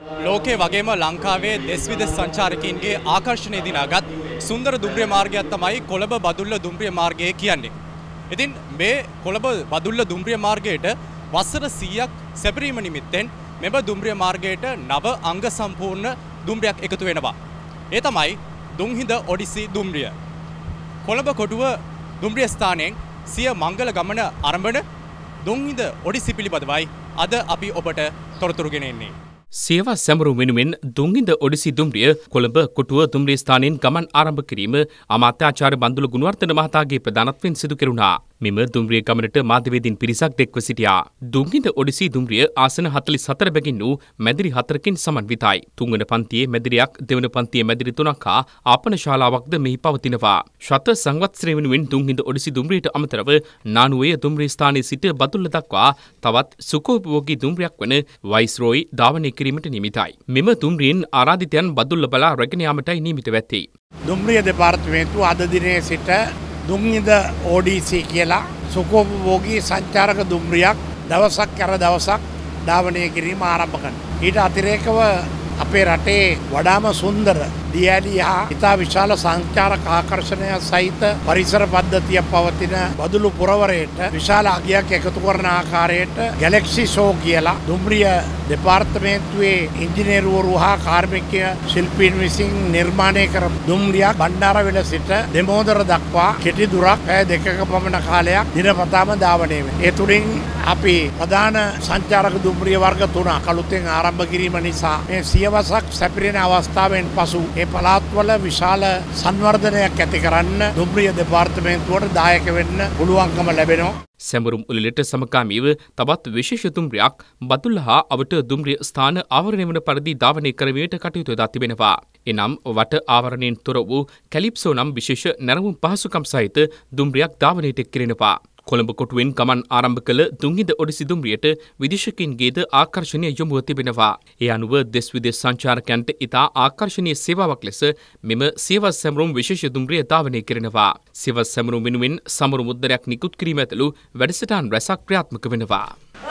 ලෝකයේ වගේම ලංකාවේ දෙස් විදෙස් සංචාරකයන්ගේ ආකර්ෂණය දිනාගත් සුන්දර දුම්රිය මාර්ගයක් තමයි කොළඹ බදුල්ල දුම්රිය මාර්ගය කියන්නේ. ඉතින් මේ කොළඹ බදුල්ල දුම්රිය මාර්ගයට වසර 100ක් සැපරීම නිමිත්තෙන් මෙම දුම්රිය මාර්ගයට නව අංග සම්පූර්ණ දුම්රියක් එකතු වෙනවා. ඒ තමයි දුම්හිඳ ඔඩිසි දුම්රිය. කොළඹ කොටුව දුම්රිය ස්ථානයෙන් සිය මංගල ගමන ආරම්භන දුම්හිඳ ඔඩිසි පිළිබඳවයි අද අපි ඔබට තොරතුරු ගෙන එන්නේ. සේවා සැමරුම් වෙනුවෙන් දුම්හිඳ ඔඩිසි දුම්රිය කොළඹ කොටුව දුම්රිය ස්ථානයෙන් ගමන් ආරම්භ කිරීම අමාත්‍යාචාර්ය බන්දුල ගුණවර්ධන මහතාගේ ප්‍රධානත්වයෙන් සිදු කෙරුණා. මෙම දුම්රිය ගමනට මාධ්‍යවේදීන් පිරිසක් එක්ව සිටියා. දුම්හිඳ ඔඩිසි දුම්රිය ආසන 44 බැගින් වූ මැදිරි 4කින් සමන්විතයි. තුන්වන පන්තියේ මැදිරියක්, දෙවන පන්තියේ මැදිරි 3ක් හා ආපන ශාලාවක්ද මෙහි පවතිනවා. ශත සංවත්සරය වෙනුවෙන් දුම්හිඳ ඔඩිසි දුම්රියට අමතරව නානුවය දුම්රිය ස්ථානයේ සිට බදුල්ල දක්වා තවත් සුඛෝපභෝගී දුම්රියක් වන වයිස්රෝයි ධාවනය කිරීමට නියමිතයි. මෙම දුම්රියෙන් ආරාධිතයන් බදුල්ල බලා රැගෙන යාමටයි නියමිත වෙත්තේ. දුම්රිය දෙපාර්තමේන්තුව අද දිනේ සිට දුම්හිඳ ODC කියලා සුඛෝපභෝගී සංචාරක දුම්රියක් දවසක් කර දවසක් ධාවනය කිරීම ආරම්භ කරනවා. ඊට අතිරේකව අපේ රටේ වඩාම සුන්දර දියැලි හා ඉතා විශාල සංචාරක ආකර්ෂණය සහිත පරිසර පද්ධතිය පවතින බදුලු පුරවරයට විශාල අගයක් එකතු කරන ආකාරයට ගැලැක්සි ෂෝ කියලා දුම්රිය දෙපාර්තමේන්තුවේ ඉංජිනේරුවරු හා කාර්මික ශිල්පීන් විසින් නිර්මාණය කරපු දුම්රියක් බණ්ඩාරවෙල සිට දෙමෝදර දක්වා කෙටි දුරක් පැය 2ක පමණ කාලයක් දිනපතාම ධාවනය වෙනවා. ඒ තුලින් අපි ප්‍රධාන සංචාරක දුම්රිය වර්ග 3ක් අලුතෙන් ආරම්භ කිරීම නිසා මේ සියවසක් සැපිරෙන අවස්ථාවෙන් පසු ඒ පළාත්වල විශාල සංවර්ධනයක් ඇති කරන්න දුම්රිය දෙපාර්තමේන්තුවට දායක වෙන්න පුළුවන්කම ලැබෙනවා. සැමරුම් උළෙලට සමගාමීව තවත් විශේෂ දුම්රියක් බදුල්ල හා අවට දුම්රිය ස්ථාන ආවරණය වන පරිදි ධාවනය කරවීමට කටයුතු යොදා තිබෙනවා. එනම් වට ආවරණයෙන් තොර වූ කැලිප්සෝ නම් විශේෂ නැරඹුම් පහසුකම් සහිත දුම්රියක් ධාවනයට කෙරෙනවා. කොළඹ කොටුවෙන් ගමන් ආරම්භ කළ දුම්හිඳ ඔඩිසි දුම්රියට විදේශිකින්ගේද ආකර්ෂණය යොමුව තිබෙනවා. ඒ අනුව දෙස් විදෙස් සංචාරකයන්ට ඉතා ආකර්ශනීය සේවාවක් ලෙස මෙම සේවා සැමරුම් විශේෂ දුම්රිය ධාවනය කෙරෙනවා. සේවා සැමරුම් වෙනුවෙන් සමරු මුද්දරයක් නිකුත් කිරීම ඇතුළු වැඩසටහන් රැසක් ක්‍රියාත්මක වෙනවා.